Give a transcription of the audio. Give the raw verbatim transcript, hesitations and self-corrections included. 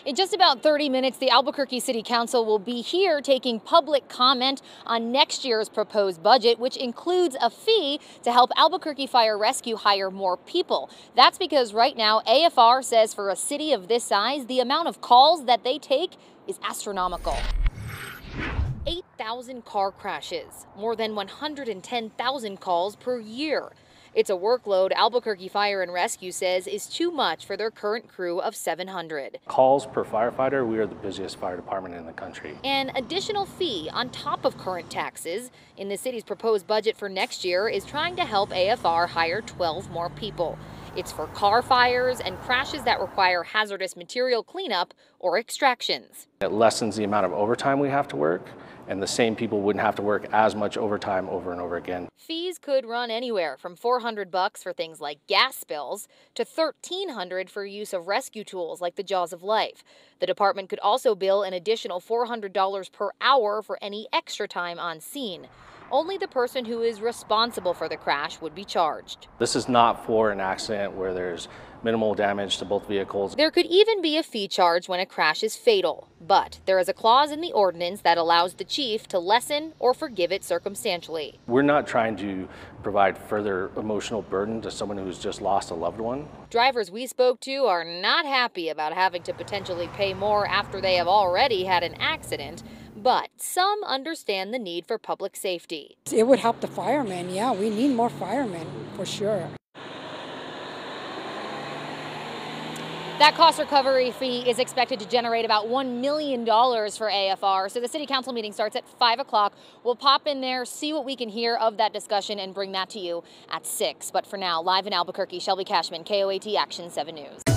In just about thirty minutes, the Albuquerque City Council will be here taking public comment on next year's proposed budget, which includes a fee to help Albuquerque Fire Rescue hire more people. That's because right now, A F R says for a city of this size, the amount of calls that they take is astronomical. eight thousand car crashes, more than one hundred ten thousand calls per year. It's a workload Albuquerque Fire and Rescue says is too much for their current crew of seven hundred. Calls per firefighter, we are the busiest fire department in the country. An additional fee on top of current taxes in the city's proposed budget for next year is trying to help A F R hire twelve more people. It's for car fires and crashes that require hazardous material cleanup or extractions. It lessens the amount of overtime we have to work, and the same people wouldn't have to work as much overtime over and over again. Fees could run anywhere from four hundred bucks for things like gas spills to thirteen hundred for use of rescue tools like the Jaws of Life. The department could also bill an additional four hundred dollars per hour for any extra time on scene. Only the person who is responsible for the crash would be charged. This is not for an accident where there's minimal damage to both vehicles. There could even be a fee charged when a crash is fatal, but there is a clause in the ordinance that allows the chief to lessen or forgive it circumstantially. We're not trying to provide further emotional burden to someone who's just lost a loved one. Drivers we spoke to are not happy about having to potentially pay more after they have already had an accident, but some understand the need for public safety. It would help the firemen, yeah, we need more firemen, for sure. That cost recovery fee is expected to generate about one million dollars for A F R. So the city council meeting starts at five o'clock. We'll pop in there, see what we can hear of that discussion, and bring that to you at six. But for now, live in Albuquerque, Shelby Cashman, K O A T Action seven News.